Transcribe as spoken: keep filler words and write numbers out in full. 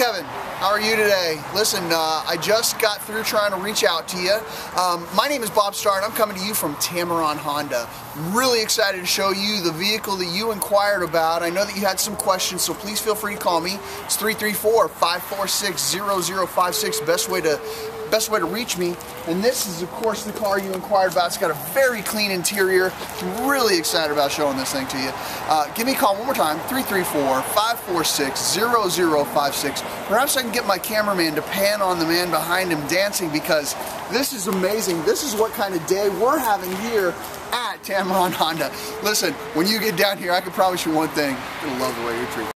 Kevin, how are you today? Listen, uh, I just got through trying to reach out to you. Um, my name is Bob Starr and I'm coming to you from Tameron Honda. Really excited to show you the vehicle that you inquired about. I know that you had some questions, so please feel free to call me. It's three three four, five four six, zero zero five six, best way to best way to reach me. And this is, of course, the car you inquired about. It's got a very clean interior. I'm really excited about showing this thing to you. Uh, give me a call one more time, three three four, five four six, zero zero five six. Perhaps I can get my cameraman to pan on the man behind him dancing, because this is amazing. This is what kind of day we're having here at Tameron Honda. Listen, when you get down here, I can promise you one thing. You're gonna love the way you're treated.